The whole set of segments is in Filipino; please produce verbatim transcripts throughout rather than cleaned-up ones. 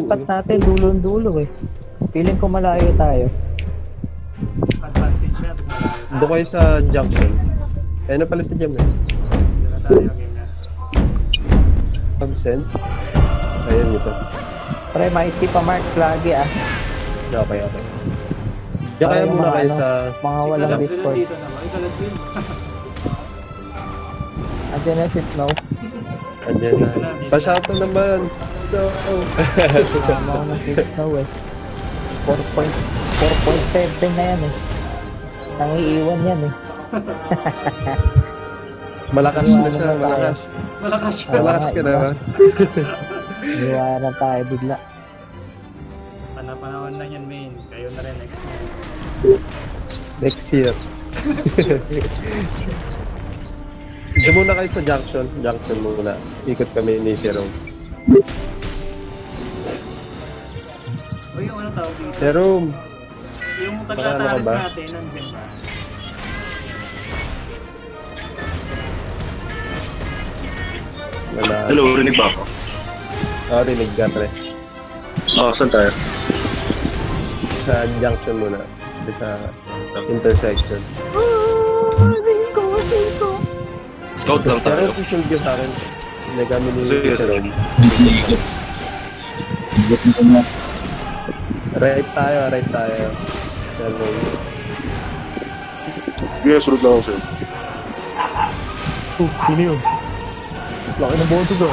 spot natin, dulo-dulo eh. Feeling ko malayo tayo. Advantage na, malayo. Doon kayo sa junction. Ayun na pala si Jam eh. Doon na tayo, game na. Absent. Ayun ito. Pre, maiti pa mark lagi ah. Okay, okay. Diyan kaya muna kayo sa... Mga walang Discord. Dito naman, ikalatwin. Andiyan na si Snow. Andiyan na. Pa-shoutout naman. Snow. Tama ko na si Snow eh. four point seven na yan eh. Nangiiwan yan eh. Malakas na siya, malakas. Malakas siya. Malakas ka na ba? Iwanan tayo bigla. Panahon na yan, main. Kayo na rin next year. Next year. Diyan muna kayo sa junction. Junction muna. Ikot kami ni Serum. O yung ano tawag dito? Serum! Yung Baka ano ka pagkatarik ba? natin, nandiyan ba? Wala. Hello, rinig ba ako? Oo, rinig ka pre. Oo, saan tayo? Sa junction muna. Sa intersection. Scout lang tayo. Serum, susunod ka sa akin. Hindi kami ni Serum. Right tayo, right tayo. Serum. Sige, sunod lang ako sa'yo. Uh, sino yun? Laki ng boto ko.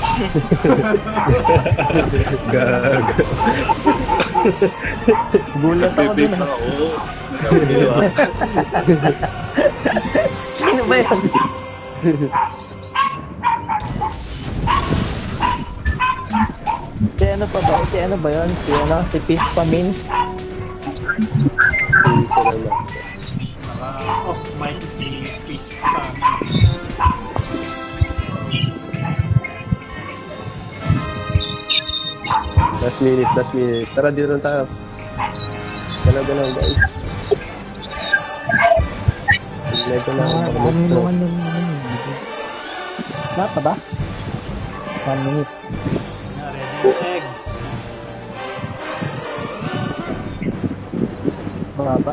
Gag. Gulat ako Bibig dun na ah. ako. Ano ba yun? Si ano pa ba? Si ano ba yun? Si ano? Si Peace Pamin? Si Serum lang. Naka off mic si Peace pa. Last minute, last minute. Tara, dito lang tayo. Galaw-galaw, guys. Tignan ko lang. Baka mas pro. Wala pa ba? One minute. Na ready yung eggs. Baba.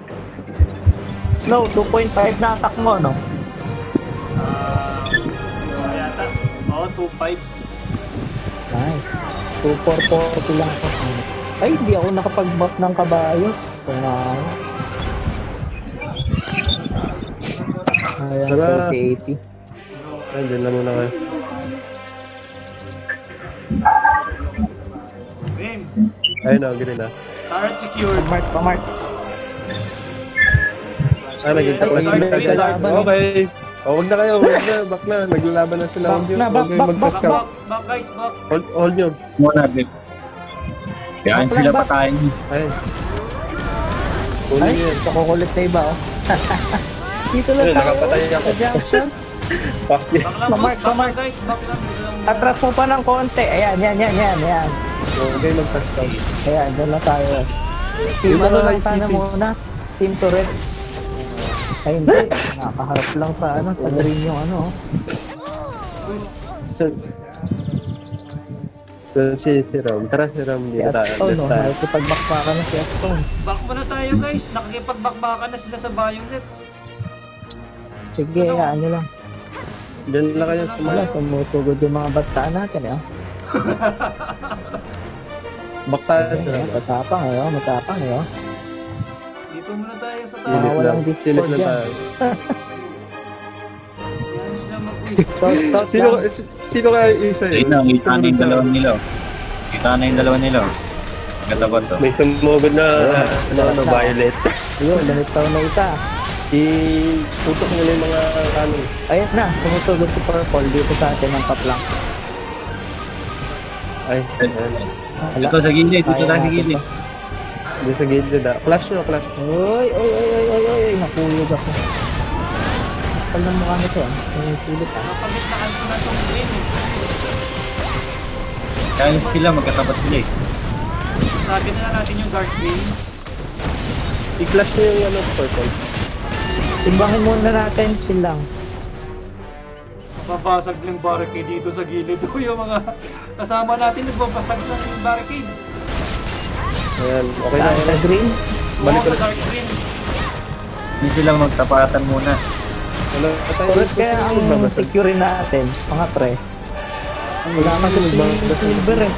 Snow, two point five na attack mo, no? Ah, uh, yata. Oo, two five. Nice. two four forty lang ako. Ay, hindi ako nakapag-buff ng kabayo. So, na... Ayan, Tara. thirty eighty. Ay, dyan na muna kayo. Game. Ayun na, ganun na. Turret secured. Pamark, pamark. Ah, naging Ay, taklas ay, ulit ay, tayo. ay, Okay. O, wag na kayo. Wag na. Back na. Naglalaban na sila. Back Huwag nyo. na, Huwag back, kayo back, mag-pascal. Back, back guys, back. Hold, hold nyo. Muna, babe. Yan, Back, sila back. patayin. Ay. Hold Ay, nyo yan. nakukulit na iba, oh. Dito lang Ay, tayo. nakapatay ako. Sa junction. Fuck yeah. Back lang, Pamark, back lang pamark. guys, back lang. Dito lang muna. Atras mo pa ng konti. Ayan, yan, yan, yan, yan. Huwag kayo mag-pascal. Ayan, doon lang tayo. Team Yung ano mga lang I C sana T. muna. Team turret. Ay, hindi. Nakaharap lang sa ano, sa green yung ano, oh. So, so, si Serum. Tara, Serum. Si Dito tayo. Aston, Left no? tayo. Nakikipagmakpakan na si Aston. Back muna tayo guys. Nakikipag-backbackan na sila sa Bayonet. Sige, hayaan nyo lang. Diyan lang kayo sa Wala, mga. tumusugod yung mga bataan natin, eh. oh. Back tayo, Serum. Matapang, eh, oh. Matapang, eh, oh. Dito muna tayo sa Ah, Silip tayo. walang lang. Discord Silip lang yan. tayo. Yan sila mag-uwi. Stop, stop Sino, lang. sino kaya isa yun? Ayun na, kita na yung dalawa nila. Kita na yung dalawa nila. Katapat to. May sumugod na ano, ano, violet. Ayun, lumitaw na isa. I-tutok nila yung mga kanin. Ayun na, tumusugod si Purple dito sa atin ng kaplang. Ay, ayan. Wala. Dito sa gilid, dito Kaya tayo sa natin gilid. to. Dito sa gilid ah. Flash nyo, flash. Uy, uy, uy, uy, uy, uy, uy, nakuyog ako. Kapal ng mukha nito, ah. May sulit, ah. Napagitnaan ko na itong game. Kaya sila, magkatapat sila eh. Sabi na lang natin yung guard game. I-flash nyo yung ano, purple. Timbangin muna natin, chill lang. Mabasag yung barricade dito sa gilid. Uy, yung mga Kasama natin nagbabasag ng barricade. Ayan, okay na. Saan sa green? Balik Oo, ko sa na. dark green. Hindi silang magtapatan muna. Wala tayo. Correct, kaya ang secure natin, mga pre. Wala kasi si silver eh.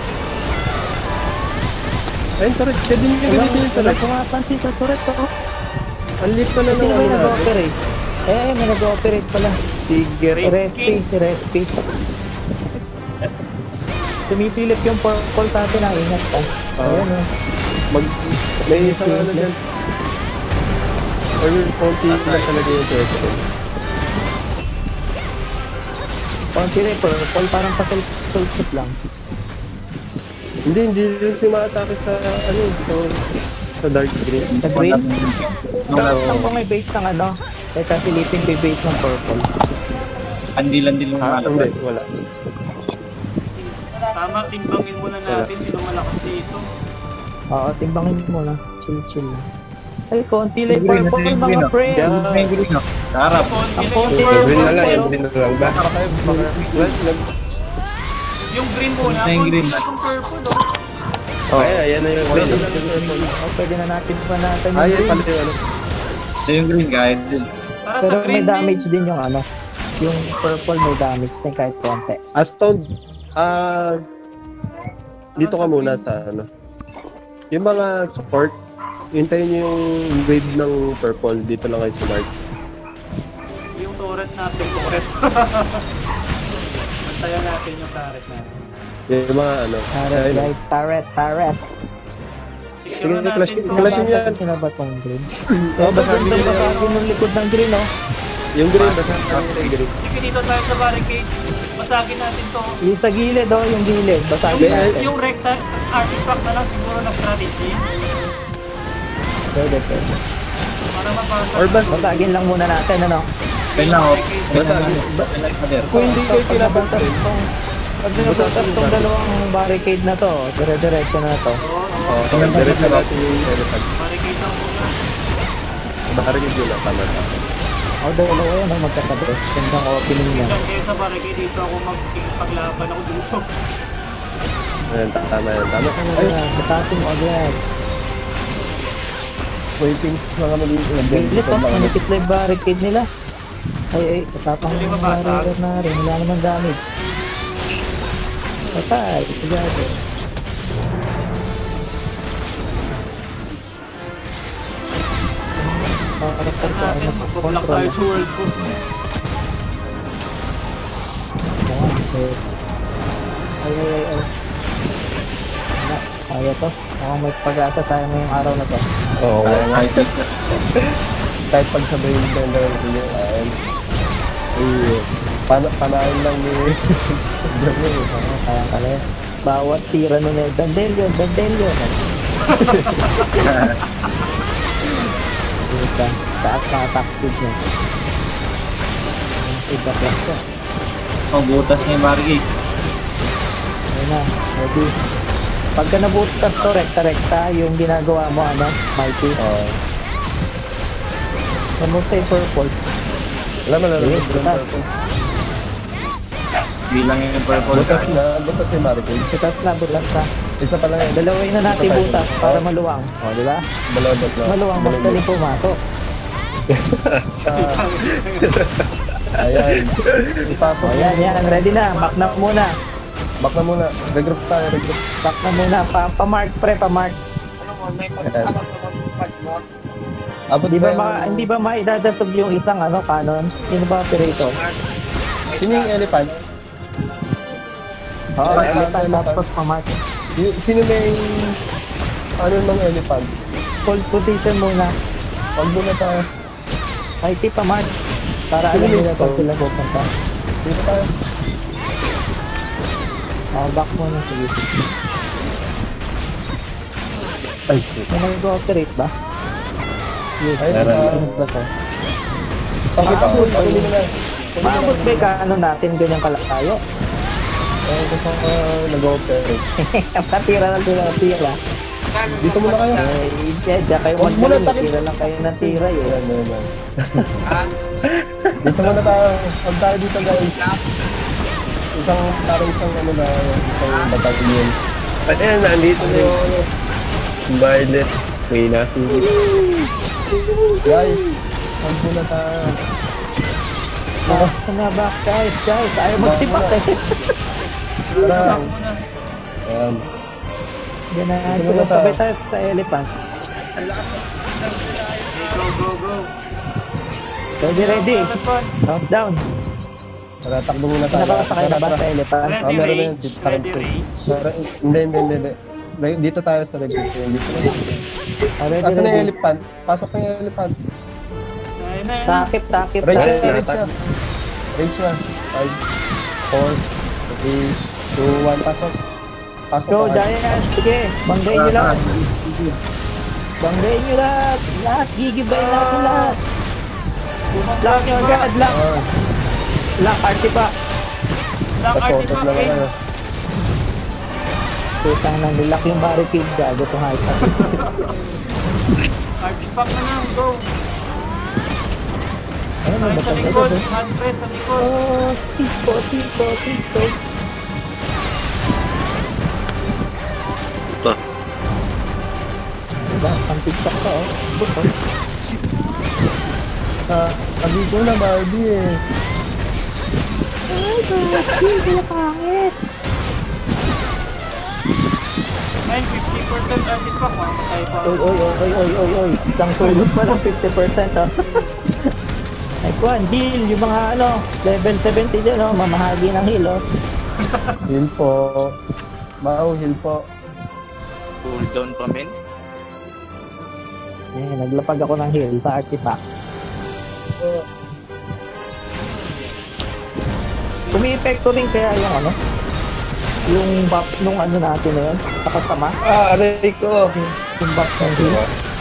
Ayun, turret. Siya din yung Wala ganito yung wala turret. pumapansin sa turret to. Ang lit pala ng Sino ba ano yung natin. nag-operate? Eh, may nag-operate pala. Si Gary. Respi, si Respi. Tumisilip yung purple sa atin, ah, ingat ka. Ayan o. Mag... May isang ano dyan. Or konti na talaga yung turret. Konti rin, purple, parang pasul-sulsip lang. Hindi, hindi rin siya ma-atake sa ano, so, sa dark green. Sa green? Wala. Saan ko may base ng ano? Teka, silipin ko yung base ng purple. Andil-andil yung Ah, hindi, malapad. wala. Tama, timbangin muna natin sino malakas dito. Oo, timbangin mo na. Chill-chill lang. Ay, konti lang yung Green, purple, green, mga green, pre. Yeah. May green, no? Sa harap. Konti Ang na konti. yung Yung green na lang, purple. yung green na lang. Baka kayo, baka... Well, nag... Yung green muna, Konti yung konti green. na yung purple, oh. Oh, ayan, ayan na yung green. Oh, pwede na natin pa natin yung Ayan, green. pala yung ano. Ito yung green kahit din. Para Pero sa may green, damage din yung ano. Yung purple may damage din kahit konti. Aston, ah... dito ka muna sa ano. Yung mga support, hintayin nyo yung wave ng purple. Dito lang kayo sa mark. yung turret natin, turret. Antayan natin yung turret natin. Yung mga ano. Turret ayun. guys, turret, turret. Sige, Siguro natin clash- to. clash yun yan. Sino ba tong green? Oh, Eh, basta basagin green ba yan. yung likod ng green, oh? Yung green, basta yung green. Sige, dito tayo sa barricade. Basagin natin to. Yung sa gilid, oh, yung gilid. Basagin Yung, natin. yung recta artifact na lang siguro na strategy. Pwede, pwede. Para mapasag. Or bas, Basagin lang muna natin, ano? Kailan ko. Basta- kung hindi kayo pinabantas pinabantas, tong pag pinabantas tong dalawang barricade na to, dire-diretso na to. Oo, oo. oh, kaya diretso natin yung elephant. Barricade lang muna. Barricade yun lang, tama na. O, dalawa yan, oh, magkatabi. Gandang opening niya. Diyan kayo sa barricade dito ako magpaglaban ako dito. Ayan, tama yan, tama. Ay, batasin mo agad. Waiting mga maliit. Bilis, oh, manipis lang yung barricade nila. Ay, ay, katapang Hindi ng mabasag. barrier na rin. Wala naman damage. Patay, sigado. Para sa Saan natin magpablock tayo sa world boss. Ay, ay, ay, ay. Wala, kaya to. Mukhang may pag-asa tayo ngayong araw na to. Oo, Kaya nga ito. kahit pag sabay yung ganda yung pinyo, ayun. Eh, pan panahin lang ni Jeremy. Oo, kaya kaya. Bawat tira nun eh. Dandelio, Dandelio. Dito, taas na attack speed niya. Ang feedback lang siya. Oh, butas na yung barricade. Ayun na, ready. Pagka nabutas to, rekta-rekta, yung ginagawa mo, ano, Mighty. Oo. Kamusta yung purple? Alam mo, alam mo, Yes, butas. Bilang yung purple. Butas na, butas na yung barricade. Butas na, butas na. Isa pa lang yan. Dalawin na natin butas para maluwang. O, di ba? Balabot na. Maluwang, mas daling pumasok. Ayan. Ipasok. O, yan, yan. Ready na. Back na muna. Back na muna. Regroup tayo, regroup. Back na muna. Pa, pa-mark, pre, pa-mark. Ayan. Abot Di ba, tayo ma, ng- hindi ba maidadasog yung isang, ano, cannon? Sino ba operator? Sino yung elephant? Oo, Ay, elephant, elephant. tapos pa-mark. Y- Sino may... Ano ng elephant? Hold position muna. Huwag muna tayo. Mighty, pa-mark. Para alam Sino nila may kung stone? sila pupunta. Dito tayo. O, back muna. Sige. Ay, May nag-ooperate ba? Yes. Ay, Ano meron. ba to? Pakipasok. Pagkuli na lang. Maabot ba yung ano natin ganyang kalakayo? Ayun ko sa uh, nag-operate. Patira lang sila ng tira. Dito muna kayo. Eh, diyan, diyan kayo Huwag muna magaling. takip. Tira lang kayo ng tira eh. Ayan, ayan, ayan. Dito muna tayo. Huwag tayo dito guys. Isang, parang isang ano na, isang battalion. Ayan, nandito na yung ano. Violet. May nasunod. Guys, huwag muna tayo. Ah, nga ba? Guys, guys, ayaw magsipak eh. Tara. Sakmo na. Ayan. Ganaan Ano ko ba lang tayo? sabay sa, sa elephant. Okay, go, go, go. Ready, ready. Elephant. Countdown. Tara, takbo muna tayo. Nakakasakay na ba Tara, sa tara. elephant? Ah, Ready, meron na Ray? yun. Dito tayo. Ready, Ray? Meron- Hindi, hindi, hindi. hindi. Right, dito tayo sa regular. Dito na. Ah, ready, Asan na yung ready. elephant? Pasok na yung elephant. Ayun na, ayun na. Takip, takip, Rage takip. na, rage na. Rage na. five, four, three, two, one. Pasok. Pasok Go, ka. Giants. Sige, banggain nyo lahat. Banggain nyo lahat. Lahat, gigibay natin lahat. Lock nyo agad, lock. Ah, Lock, artifact. Lock Pasotot lang artifact ano. in. Tutang nang nilock yung barricade gago to high top. Artifact na lang, go. Ayun, Ay, sa nabasag likod. agad eh. Hand press sa likod. Oh, Cisco, Cisco, Cisco. Ito. Diba, ang TikTok ka oh. Puto. Ah, sabi ko na Barbie eh. Ay, Barbie, kaya pangit. Ayun, fifty percent artifact. Mamatay pa. Oy, oy, oy, oy, oy, oy. Isang sulog pa lang, fifty percent oh. Ay, Kwan, heal, yung mga ano, level seventy dyan oh, mamahagi ng heal oh. Heal po. Mau, heal po. Cooldown pa men. Eh, naglapag ako ng heal sa artifact. Umi-epekto rin kaya yung ano, yung buff nung ano natin na yun, nakasama, Ah, aray ko. yung buff ng heal.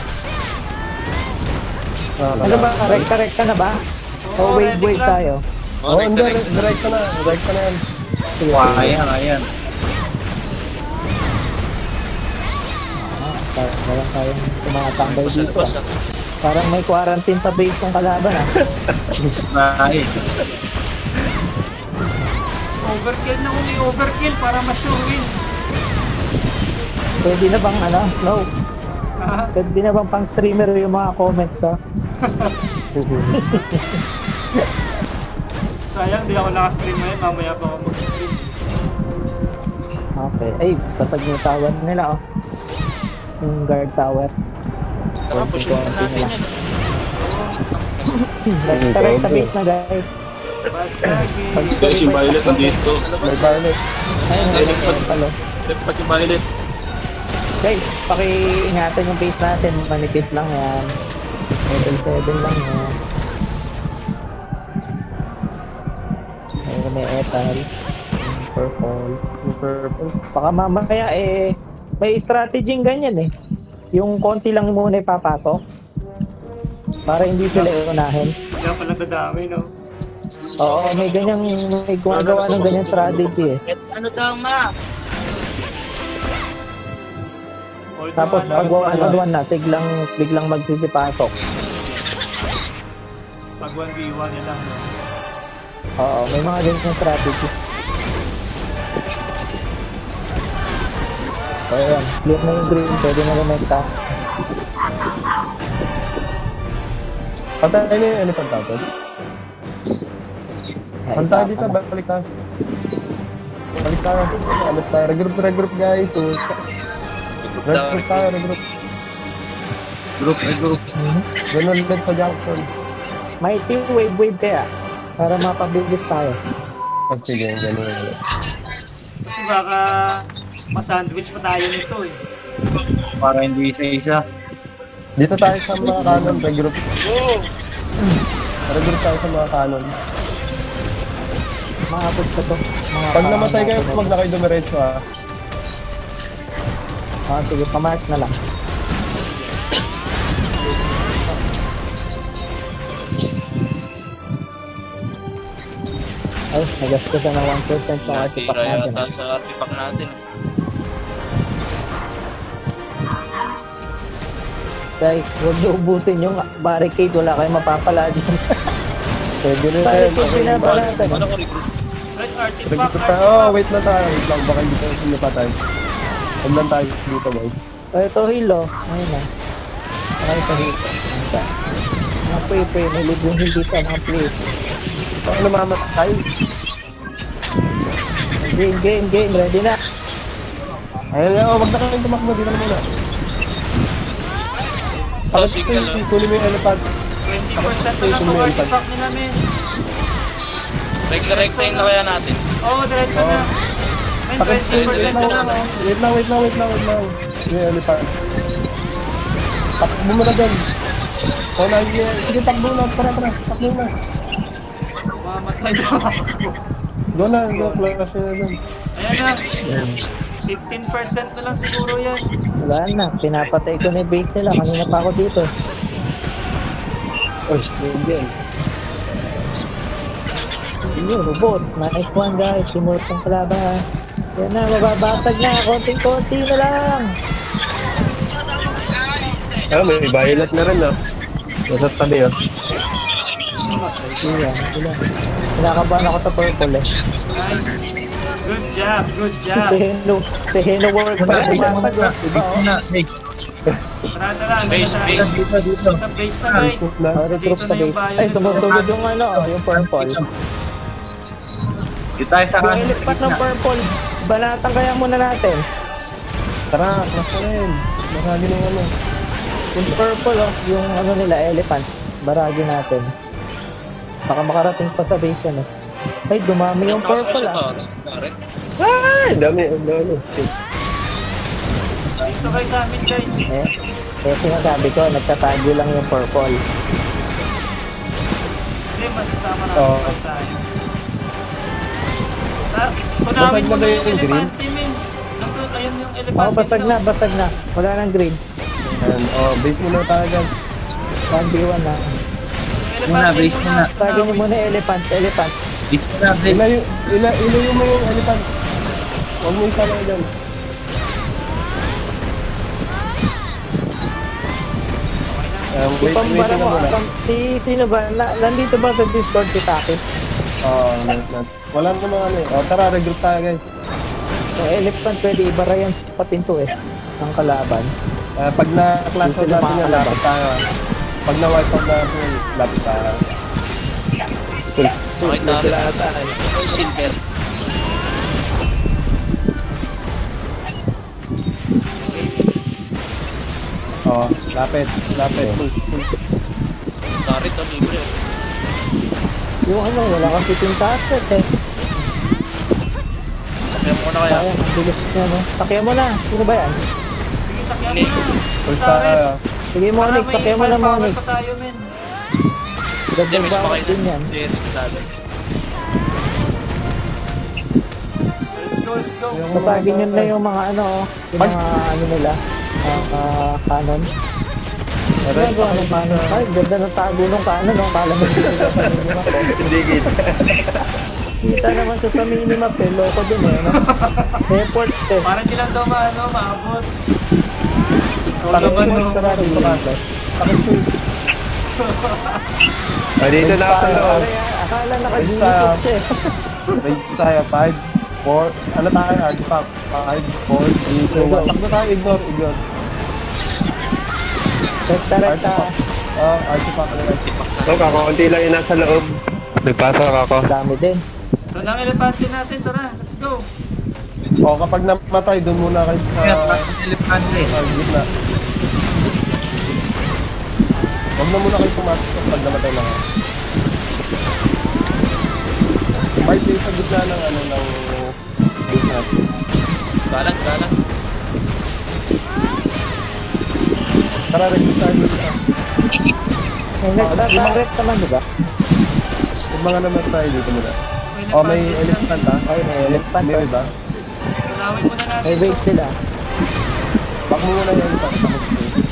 Ah, Ano ba, rekta-rekta na ba? O Oo, wave ready wave lang. tayo? Oh, hindi. Direct ka na. Direct ka na yan. Sige, Kaya, kaya. tayo, walang tayong tumakatambay Basta dito. labas ah. ah. Parang may quarantine sa base ng kalaban ah. Kaya. Overkill na uli. Overkill para ma-sure win. Pwede na bang ano, no? Ah, Pwede na bang pang streamer yung mga comments ah? sayang, di ako nakastream ngayon. Mamaya pa ako mag-stream. Okay, ay, basag yung tower nila oh. Yung guard tower. Tara, pushin na natin yan. Rekta-rekta base na guys. Basagi. Guys, yung violet nandito. Sa May labas. violet. Ayun, Ay, ayun, likod. palo. Dapat yung violet. Guys, paki-ingatan yung base natin. Manipis lang yan. Level seven lang yan. Ayun, may etal. Yung purple. Yung purple. Baka mamaya eh, may strategy ganyan eh. Yung konti lang muna ipapasok. Para hindi sila unahin. Kaya pala dadami, no? Oo, may ganyang, may gumagawa ng ganyang strategy eh. Et, ano daw ma? Hold Tapos on, pag hold one on one na, siglang, biglang magsisipasok. Pag one v one na lang, no? Oo, may mga ganyang strategy. So ayan, clear na yung green, pwede na rumekta. Pantay na yung elephant natin. Ay, Pantay isa dito, pa na. balik ka. Balik tayo. Balik tayo. Regroup, regroup guys. Regroup tayo, regroup. Group, eh, group. Mhm. Ganun ulit sa junction. May team wave wave kaya, para mapabilis tayo. Pag sige, ganun ulit. Kasi baka masandwich pa tayo nito, eh. Para hindi isa-isa. Dito tayo sa mga kanon, regroup. Regroup tayo sa mga kanon. Maabot ka to. Mga Pag namatay kayo, pangalan. huwag na kayo dumiretso ha. Ah, sige, pamarch na lang. Ay, nagastos na ng one percent sa artifact Natira natin. yata sa artifact natin. Guys, huwag niyo ubusin yung barricade. Wala kayong mapapala dyan. Pwede rin kayo. Barricade pinapalatan. Ano ko recruit? Ay, artifact, Nagkita tayo. Oh, artifact. wait lang tayo. Wait lang. Baka hindi tayo sinipatay. Huwag lang tayo dito, guys. Ay, ito hilo. Ayun na. Ay, ito hilo. Ayun ka. Mga pre-pre, may libreng hindi ka, mga pre. Baka namamatay. Game, game, game, ready na. Ayun, oh, wag na kayong tumakbo. Dito na muna. Oh, signal, oh. Kunin mo yung elephant. twenty percent na lang sa artifact nila, men. Rekta-rektahin na kaya natin. Oo, oh, diretso na. Men, twenty percent na lang. oh. Wait lang, wait lang, wait lang, wait lang. Yung elephant. Takbo mo na doon. Oh, na, sige, takbo na. Tara, tara. Takbo na. Mamatay na ako. Go na, go. Flash na doon. Ayan na. fifteen percent na lang siguro yan. Wala na, pinapatay ko na yung base nila. Kanina pa ako dito. Oh, yun yun. Yun, boss. Nice one, guys. Sinurot ang kalaban. Yan na, mababasag na. Konting-konti na lang. Ah, may violet na rin, ah. Nasa tabi, ah. Yan, sila. Kinakabahan ako sa purple eh. Nice. Good job, good job. Si Heno, si Heno work pa. Bumasag oh. Diba oh? Na, hey, Tara, tara. Base, tara. base. dito, dito. Sa base na, guys. Scoop na. Oh, retreat Dito sa na yung base. violet. Ay, sumusunod yung ano, yung purple. Dito tayo sa Yung kanan. elephant ng purple. Banatan kaya muna natin. Tara, class na rin. Marami ng ano. Yung purple oh, yung ano nila, elephant. Baragi natin. Baka makarating pa sa base yan eh. Ay, dumami yung purple ah. Correct. Ah, dami, ang dami. Dito kayo sa amin, guys. Eh, eh sinasabi ko, nagtatago lang yung purple. Hindi, mas tama na Oo. ako tayo. Ah, tunawin mo Basag na na ba yung yung green? elepante, men. Nandun, ayun yung Oh, elepante. basag na, basag na. Wala nang green. And, oh, base mo na tayo, guys. one v one na. Muna, base muna. Tagay niyo muna elephant, elephant. Dito na, break. Ilayo, ila, ilayo mo yung elephant. Huwag mo isa lang dyan. Um, wait, wait Ipambara na mo, muna. akam- si, sino ba? Na, nandito ba sa Discord si Taki? Oh, na, na, wala namang ano eh. Oh, tara, regroup tayo, guys. Yung elephant, pwede ibara yan sa pinto eh. Ang kalaban. Uh, pag na-class out Dito na natin yan, makakalaban. lapit tayo. Pag na-wipe out natin yan, lapit tayo. So, kahit na ay silver. Oh, lapit, lapit, push, push. Dari to, libre. Yung ano, wala kang sitting target eh. Sakyan mo na kaya. Kaya, bilis niya no. Sakyan mo na. Sino ba yan? Sige, sakyan mo Hindi. na. Push Sa amin. tayo. Sige Monic, Para may sakyan mo na firepower Monic. pa tayo, men. Hindi, Gagawin miss ba pa ako kayo din yan? na. Sige, sige, tagay. Let's go, let's go. Yung Masagin mga- yun na yung mga ano, oh, yung Pag- mga ano nila, ah, ah, canon. Aray, Ano ano canon? Ay, ganda ng tago nung canon, no? Kala mo dito sa minimap. eh. Hindi kita. Kita naman siya sa minimap eh, loko din eh, no? Airport eh. Parang di lang daw maano, maabot. Takot Laban mo, mo. tara, dito ka. Takot mo. Ah, dito na ako loob. Pare, ah, akala Basta- naka-ginisip siya eh. Wait tayo, five, four, ano tayo, artifact, five, four, three, two, one. Takbo tayo, ignore, ignore. Rekta, rekta. Artifact. Oh, artifact, ano, artifact. So, kakaunti lang yung nasa loob. Nagpasok ako. Dami din. Ito lang elepante natin, tara. Let's go. O, kapag namatay, doon muna kayo sa Kaya, pasok sa elefante. sa gitna. Huwag na muna kayo pumasok kapag namatay na kayo. Part kayo sa gitna ng ano, ng base natin. Balag, balag. Tara, recruit tayo dito. May nagtatarget naman, di ba? Yung mga namatay dito muna. May O, may elepante elephant ha? Ay, may elephant. May iba? na. Tunawin muna natin. May bait sila. Back mo muna yung elephant. Tapos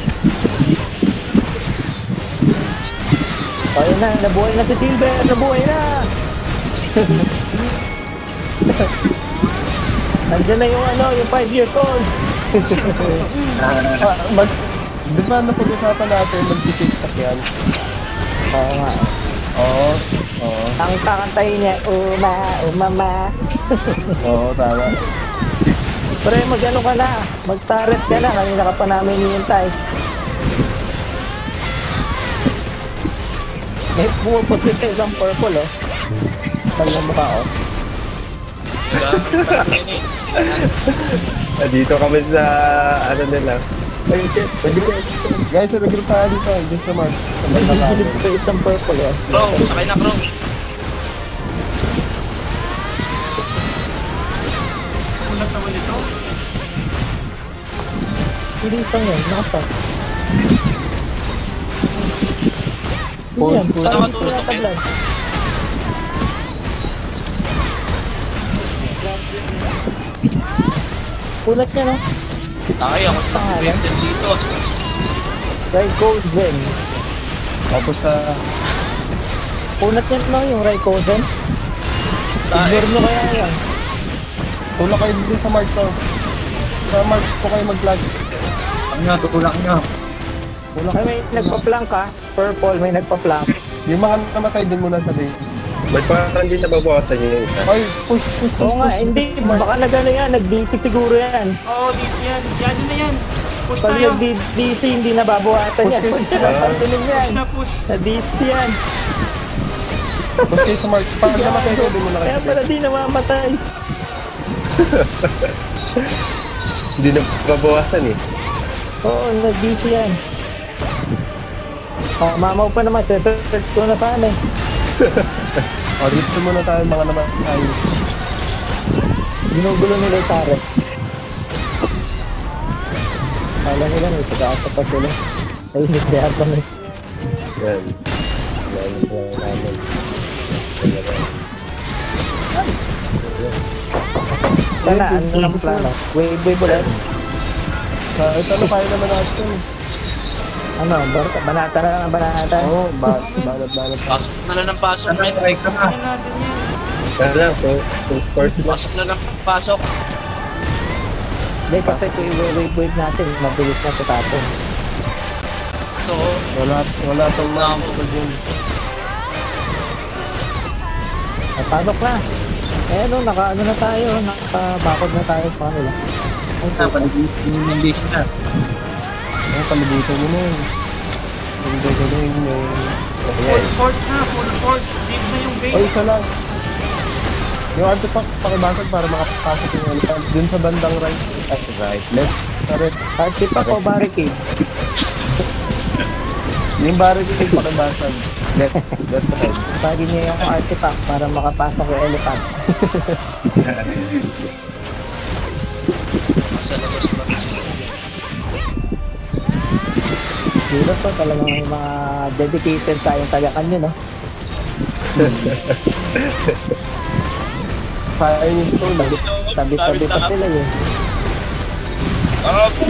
O, yun na, nabuhay na si Silver, nabuhay na! Nandiyan na yung ano, yung five years old. Ah, mag... Di ba napag-usapan natin mag-sisik yan? Oo nga. O, Oo, oo, Ang kakantayin niya, uma, umama. oo, tama. Pre, mag-ano ka na, mag-turret ka na, kanina ka pa namin hihintay. May pumuputi ka isang purple, oh. Pag na mukha, oh. Ah, dito kami sa ano nila. Ay, shit. Guys, regroup tayo dito. Dito sa Mark. Nagigilid pa isang purple, oh. Crow, sakay na Crow. Ulat naman ito. Hindi isang yun, nakastop. Hindi Pause, yan, pause. Saan parang nakatulog to, tinatablan. Pulat niya, no? Takay ako sa Vendel dito. Raycozen. Tapos sa... Punat niya, no? Yung Raycozen. Tayo. Ignore nyo kaya yan. Tulak kayo dito sa Mark to. Sa Mark po kayo mag-flag. Ang nga, tutulak nyo. Tulak Ay, may nagpa-flank, ha? Purple, may nagpa-flank. Yung mga namatay din muna sa base. Ba't parang hindi nababawasan yung isa? Ay, push, push, push. Oo nga, hindi. Baka nagano yan, nag-D C siguro yan. Oo, oh, this yan. Yan na yan. Push Pag tayo. nag-D C, hindi nababawasan yan. Push, Huwag push. ka napansinin yan. Push na push. Na-D C yan. Push kayo sa Mark. Pag namatay kayo din muna kayo Kaya sa pala base. di namamatay. Hindi nababawasan eh. Oo, nag-D C yan. Oh, mamaw pa naman. Search ko na sana eh. O, dito muna tayo mga namatay. Ginugulo nila yung turret. Kala nila may pag-aasa pa sila. Ay, hindi kaya kami. Yan. Yan, yan, namin. Sana, ano lang plano? Wave, wave ulit. Kahit ano kaya naman natin. Ano, barka, banata na lang ang banata. Oo, ba banat, banat. Pasok na lang ng pasok, Ano, men. try ka na. Ano natin yan? Kaya lang, so, so first lang. Pasok na lang pasok. Hindi, kasi kung i-wave wave natin, mabilis na sa tapon. Ito, oh. Wala, wala tong mga mga dyan. Ay, pasok na. Eh, ano, naka, ano na tayo, nakabakod na tayo sa kanila. Ay, Napalibutin yung base na. Ang kalibutan mo na yun. Yung gagawin yung... Full force na. Full force. Leave na yung Ay, base. isa lang. Yung artifact pakibasag para makapasok yung elephant. Dun sa bandang right. Ay, right. Left. Correct. artifact o barricade? Yung barricade pakibasag. Left. Left side. Pagi niya yung artifact para makapasok yung elephant. Nasa labas pa rin siya. Dito po talagang may mga dedicated tayong tagakan yun, no? Sayang yung stone. Tabi-tabi pa sila yun. Ah,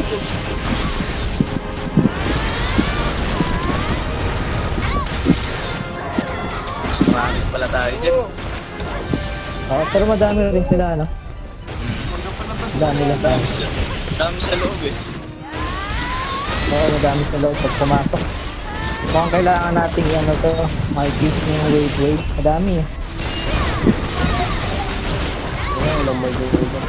mas marami pala tayo dyan. Oh, pero madami rin sila, no? Madami lang tayo. Dami sa, dami sa loob eh. Oo, madami sa loob pag pumasok. Mukhang kailangan natin yung ano to, market yung wave wave. Madami eh. Wala, walang may gawin.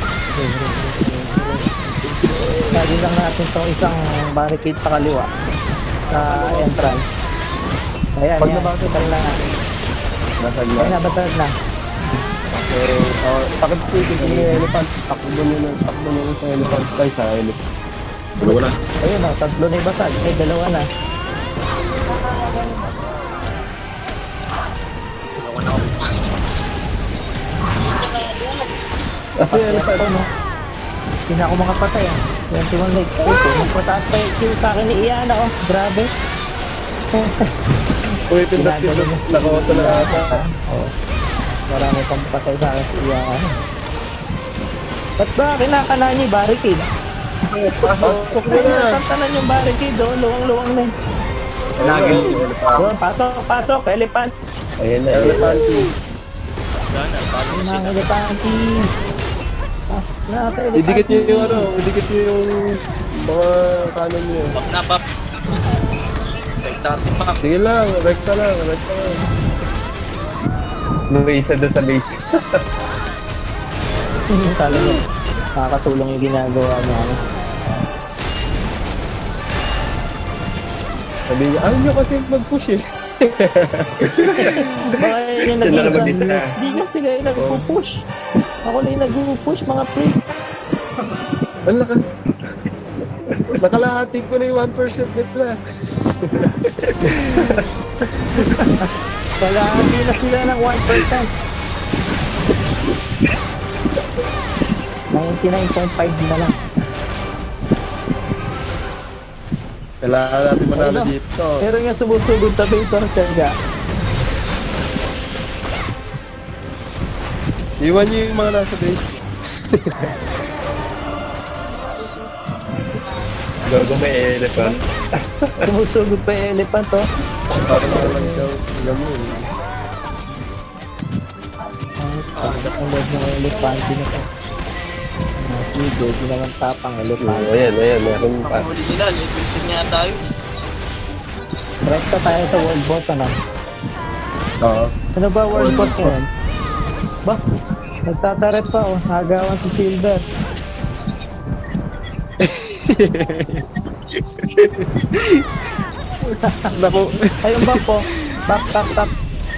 Lagi lang natin tong isang barricade sa kaliwa. Sa entrance. Ayan, Pag yan. nabasag, Kita na nga. Nasa Ay, gila. nabatag na. Okay. Oh, takip ko yung elephant. Takbo nyo na. Takbo nyo na sa elephant. Ay, sa elephant. Dalawa na. Ayun o, tatlo na ibasag. Ay, dalawa na. Ako na ako pumasok. Kasi elephant. no? Hindi na ako makapatay ah. twenty-one leg. Ito, magpataas pa yung kill sa akin ni Iana oh. Grabe. Uy, pindak Ginagaling pindak. niya. Nakauto na ata. Oo. Marami pang patay sa akin si Iana. Ba't ba kinakala niya yung barricade? Pasok na Ay, na. natantanan yung barricade oh. Luwang-luwang na yun. Lagi. Doon, pasok, pasok. Elephant. Ayan na, Elephant. Gana, paano mo Mga sila? elephante. Ah, nasa elephante. Idikit nyo yung ano. Idikit nyo yung mga kanan nyo. Pop na pop. dati map. Sige lang, rekta lang, rekta lang. May isa doon sa base. Talaga, nakakatulong yung ginagawa niya. ano. Sabi niya, ayaw niyo kasi mag-push eh. Baka yun yung Sila na nag-iisa. mag-isa. Hindi kasi kayo nag-push. Ako na yung nag-push, mga pre. Wala ka. Nakalahati ko na yung one percent net na. Wala, hindi na sila ng one percent. ninety-nine point five na lang. Kailangan natin manalo Ano? dito. Pero nga sumusugod sa base ng Tiaga. Iwan niyo yung mga nasa base. Gago may elephant. Sumusugod pa yung elephant, oh. Parang naman daw. Alam mo eh. Ang ang loob ng elephant na to. Ah, sige, di naman tapang elephant. Oh, ayan, ayan, meron pa. Huli nila, level ten nga tayo. Rekta tayo sa world boss, ano? Oo. Ano ba world boss ngayon? Ba? Nagtataret pa, oh. Nagawan si Silver. Naku. Ayun ba po? Tap, tap, tap.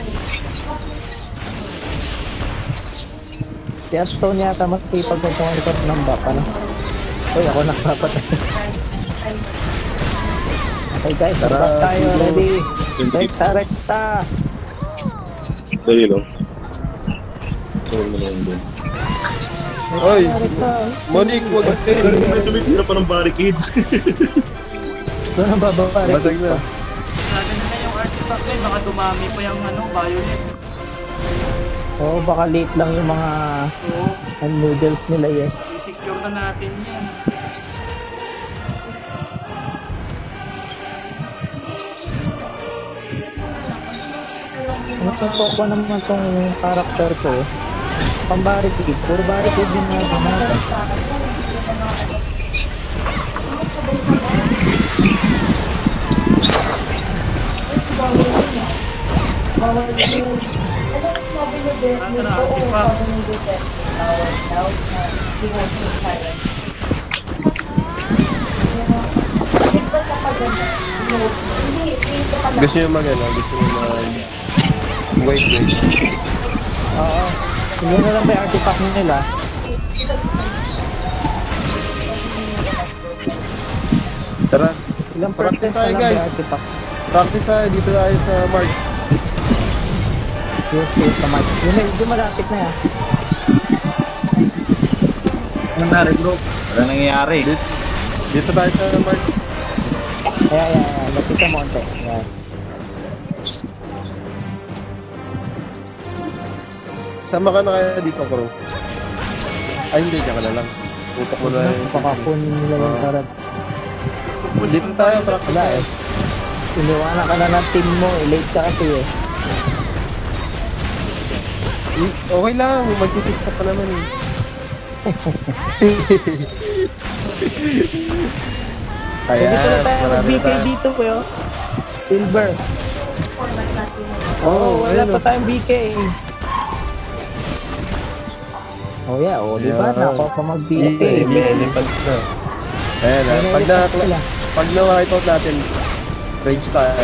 Si Aston yata masipag kung pumalikot ng bap, ano? Uy, ako nakapatay. Okay guys, Tara, tara tayo, Silver. ready? Rekta, rekta. Dali lang. Sorry mo naman doon. Oy, Rekta, rekta. Monique, huwag kayo. Tumitira pa ng barricades. Doon ang bababa, Basag rekta. na. Natin na yung artifact eh, baka dumami pa yung ano, violet. Oo, baka late lang yung mga So, ang noodles nila eh. i-secure na natin yan. Natutuwa ko naman tong character ko. Pambarikid, puro barikid din na natin. Ano na, artifact. Gusto nyo mag ano? Gusto nyo mag... Wait, wait. Oo. Hindi na lang ba yung artifact nila? Tara, Ilang Practice percent na tayo, lang ba guys. yung artifact? practice tayo. Dito tayo sa mark. Yes, yes, sa mic. Yun na, yun malapit na yan. Ano nangyari bro? Wala nangyayari. Dito, dito tayo sa mark. Ayan, ayan, ayan. Lapit ka monte. Ayan. Sama ka na kaya dito, bro. Ay, hindi. Diyan ka na lang. Putok mo na yung... Baka kunin nila yung Ah. karad. Dito tayo, practice Wala tayo. eh. Iniwanan ka na ng team mo eh. Late ka kasi eh. Eh, Okay lang. Mag-fix ka pa naman eh. Kaya, Pwede ko na tayo marami mag-B na K tayo. dito po yun. Silver. Oo, Oh, wala ayun, pa oh. tayong B K. Oh yeah, oh, di ba? Yeah. Nako pa mag-B K. Easy, May easy. elephant na. Ayan, ah. May Pag na, elephant sila. pag na-white out natin, rage tayo.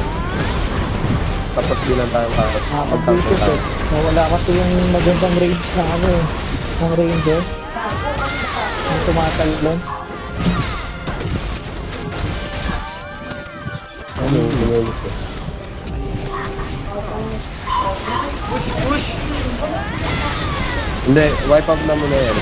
Tapos bilang tayo kapit. Nakapag-visit eh. Nawala kasi yung magandang range na ano eh. Ng ranger. Yung tumatalon. Ano, ano, ano. Push! Hindi, wipe out na muna yan.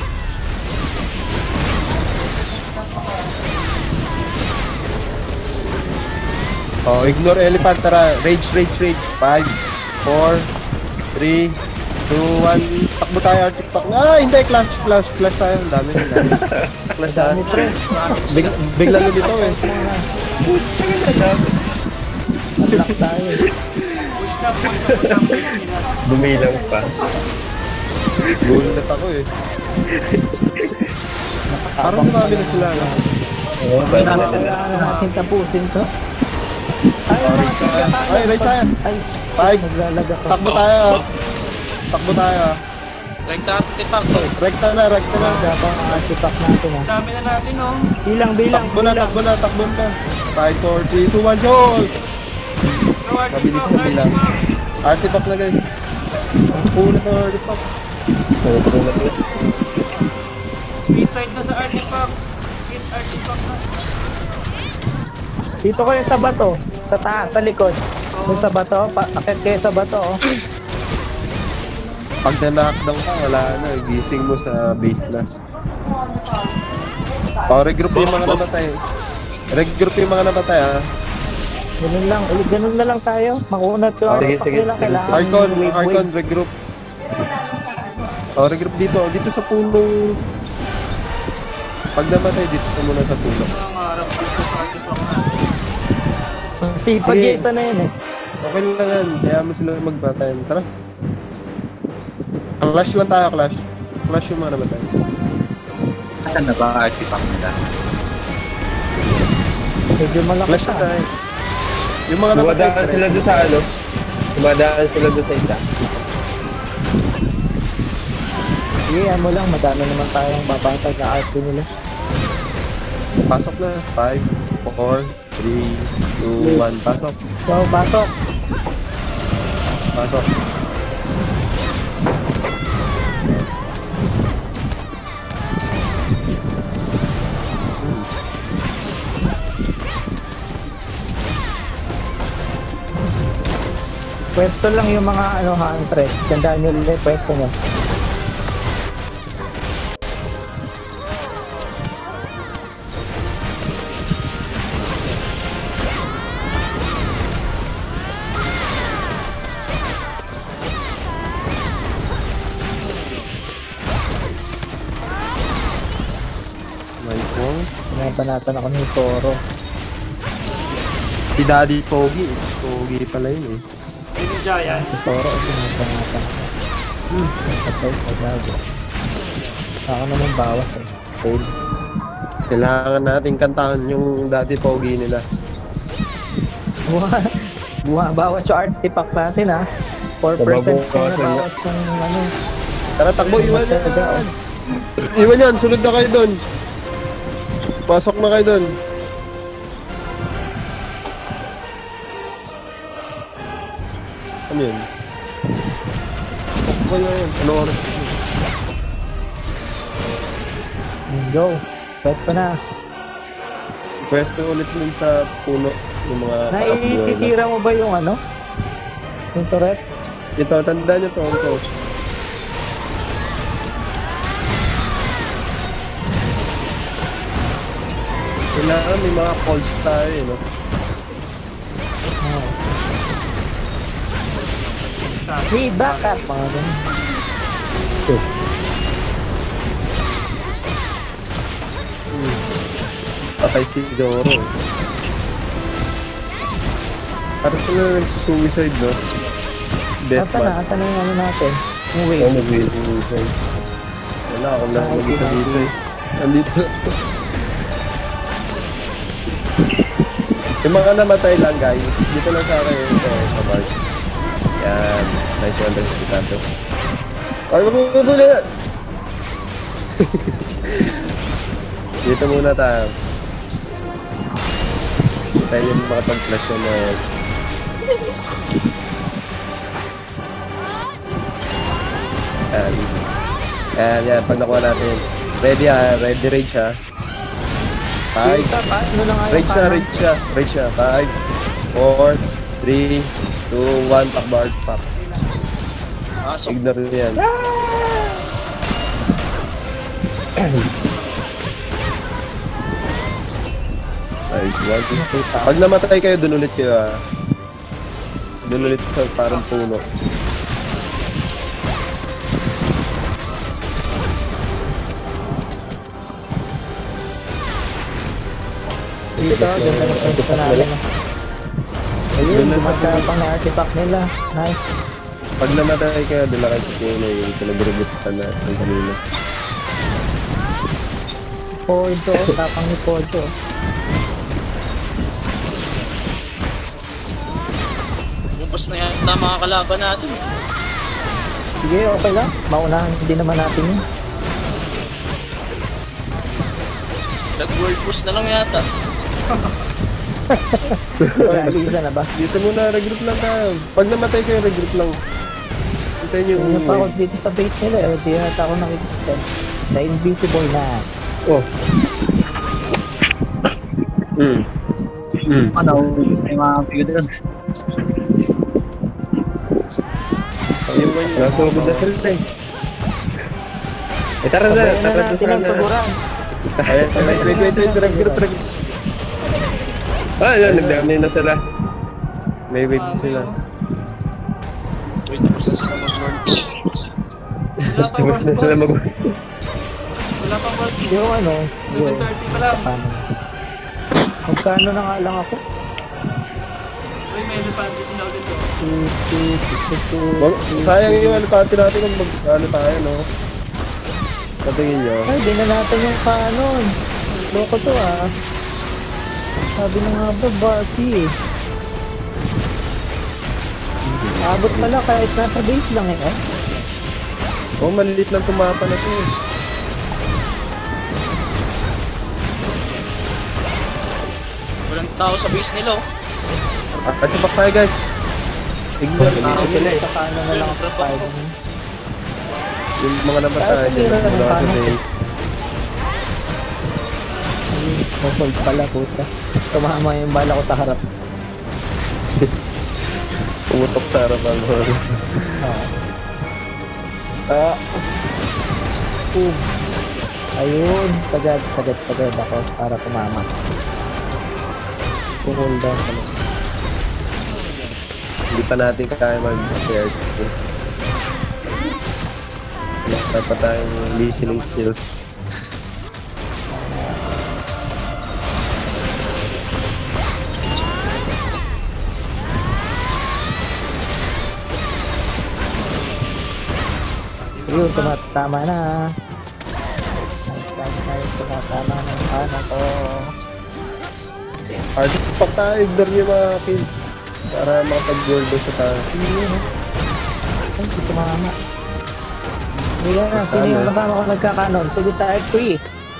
Oh, ignore elephant. Tara, rage, rage, rage. five, four, three, two, one. Takbo tayo, artifact. Ah, hindi. Clash, clash, clash tayo. Ang dami, ang dami. Clash tayo. Dami pre. Big, bigla lumitaw eh. Unlock tayo eh. Push na, push na, push na, push nila. Bumilang pa. Gulat ako eh. Parang marami na sila. No? Oo, ba? Kailangan na natin tapusin to. Ay, Oh, mga right tiga side. tayo. Ay, right side. Ay, Five. naglalaga ka. Takbo tayo. ah. Takbo tayo. ah. Rekta sa tipak. Rekta na, rekta na. Gabang artifact natin ah. Dami na natin, oh. Bilang, bilang, Takbo na, bilang. takbo na, takbo na. five, four, three, two, one, hold! So, Mabilis artifact, na bilang. artifact. Artifact na guys. Ang punat ng artifact. Suicide na sa artifact. Hit artifact na. Dito kayo sa bato. Sa taas, sa likod. Doon sa bato, pa akit kayo sa bato oh. Pag na-knockdown ka, wala na. Gising mo sa base na. O, regroup yung mga namatay. Regroup yung mga namatay ha. Ganun lang, ulit ganun na lang tayo. Makunat yung Sige, artifact sige, nila. sige. Kailangan Arcon, wave, Arcon, wave. regroup. O, regroup dito. Dito sa punong... Pag namatay, dito ka muna sa puno. Ang harap dito sa artifact na. Sipag Sige. yung isa na yun eh. Okay lang yan. Kaya mo sila magbatayan. Tara. Clash lang tayo, clash. Clash yung mga namatay. Saan na ba artifact nila? Medyo malaki Clash na pa. tayo. Yung mga namatay, Dumadaan sila doon sa ano. Dumadaan sila doon sa isa. Sige, yan mo lang. Madami naman tayong babatag na arte nila. pasok na. five, four, three, two, one, pasok. So, batok. Pasok. Pwesto lang yung mga ano huntress. Gandaan nyo lang yung pwesto nyo. My phone. Sinabanatan ako ni Toro. Si Daddy Pogi. Pogi pala yun eh. Sino Giant? Si Toro, sinabanatan ako. Hmm, patay sa gago. Ako naman bawas eh. Fail. Kailangan natin kantahan yung Daddy Pogi nila. Buha, buha, bawas yung artifact natin ha. four percent Babawasan na niya. bawas yung ano. Tara, takbo, iwan yan. Talaga, oh. Iwan yan, sunod na kayo dun. Pasok na kayo dun. Ano yun? Ano yun? Ano oras? Go. Pwesto na. Pwesto ulit dun sa puno yung mga pakapbuhay na. Naititira mo ba yung ano? Yung turret? Ito, tandaan nyo to. Ito. Kailangan may mga calls tayo, eh, no? Oh. Hey, back up! Mga ganun. Hmm. Patay si Zoro. Parang sila nag-suicide, no? Asa na? Deathmatch. Asa na yung ano natin? Yung Ito wave. nag-suicide. Wala, ako lang mag-isa dito eh. Nandito. Yung mga namatay lang, guys. Dito lang sa akin ito, sa bar. Yan. Nice one, nice one, Tato. Ay, magpupuli! Dito muna tayo. Tayo yung makapag-flash na na... Yan. Yan, yan. Pag nakuha natin. Ready ha, ready rage ha. Five. Dito, pa, ano na nga yung Rage siya, kanan? rage siya, rage siya. five, four, three, two, one, takbo, pop. Pasok. Ignore nyo yan. Nice one. Pag namatay kayo, dun ulit kayo ha. Dun ulit sa parang puno. Dito, ganda na pwesto natin. Ayun, Dun lang sa gumagana puno. pang na artifact nila. Nice. Pag namatay kayo, dun lang kayo sa puno yung pinag-rebutan na yung kanina. Pojo, tapang ni Pojo. Tapos na yan na mga kalaban natin. Sige, okay lang. Maunahan din naman natin yun. Nag-world push na lang yata. Nag-isa na ba? Dito muna, regroup lang tayo. Pag namatay kayo, regroup lang. Hintayin yung Hindi pa ako dito sa base nila eh. Hindi yata ako nakikita. Na-invisible na. Oh. Hmm. Hmm. Ano? May mga pigo doon. Ayun ba yun? Nasugod na sila eh. Eh, tara na, Sabayan na tara natin ang na. suguran. Ayun, wait, wait, wait, wait, regroup, regroup. Ah, yun, nagdami na sila. May wave sila. World push na sila mag-world push. Wala pa Tumas na world sila boss. mag... Wala pa world boss. Yung ano, yung seven thirty pa lang. paano. Magkano na nga lang ako? Uy, may elefante din daw dito. two, two, two, two, two. Wag- Sayang yung alipati natin kung mag, ano tayo, no? Patingin nyo. Ay, di na natin yung kanon. Loko to ah. Sabi na nga ba, Barky eh. Abot pala kahit nasa base lang eh. eh. Oh, maliliit lang tumapa na to eh. Walang tao sa base nila oh. Ah, at back tayo guys. Ignore, Ah, ignore okay, sila eh. sa kanon na lang ako sa five. Yung mga namatay, Kahit yung tumira mga ng nasa kanan. base. Hold pala puta. Tumama yung bala ko sa harap. Pumutok sa harapan mo. Ah. Uh. Ayun, sagad, sagad, sagad ako para tumama. Hold down pala. Hindi pa natin kaya mag-share. Wala pa tayong listening skills. Yun, tumatama na. Nice, nice, nice. Tumatama na yung ano ko. Hard pa tayo, ignore nyo yung mga kills. Para makapag-goal doon sa tayo. Yun, eh. Ay, di tumama. Hindi ka na, sino yung kasama ko nagkakanon? Sugod tayo, free.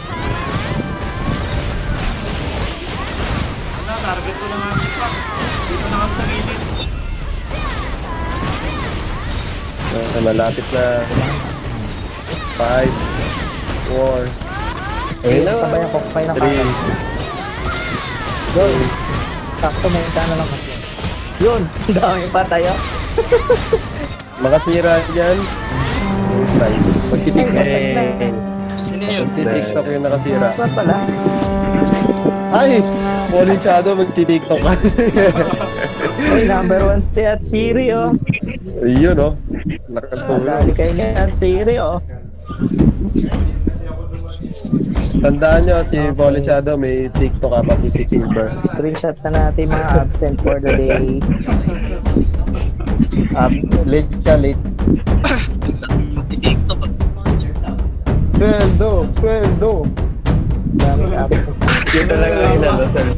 Wala, target ko lang ang pa. Dito na kami sa gilid. Uh, malapit na. five, four, Ayun, sabayan ko kayo ng three, kanon. Go. Sakto, may kanon lang. Yun, dami patay ah. makasira dyan. Nice. Magtitiktok. Eh, Sino yun? Magtitiktok yung nakasira. Saan pala? Ay! Fallen Shadow, magtitiktok ka. Uy, number one si at Siri oh. Ayun oh. Dali Nakatulong. kayo niya at Siri oh. Tandaan nyo, si Fallen Shadow may TikTok ka pati si Silver. Screenshot na natin mga absent for the day. Um, late ka, late. TikTok. Sweldo! Sweldo! Daming absent. yun talaga yung ano, sir.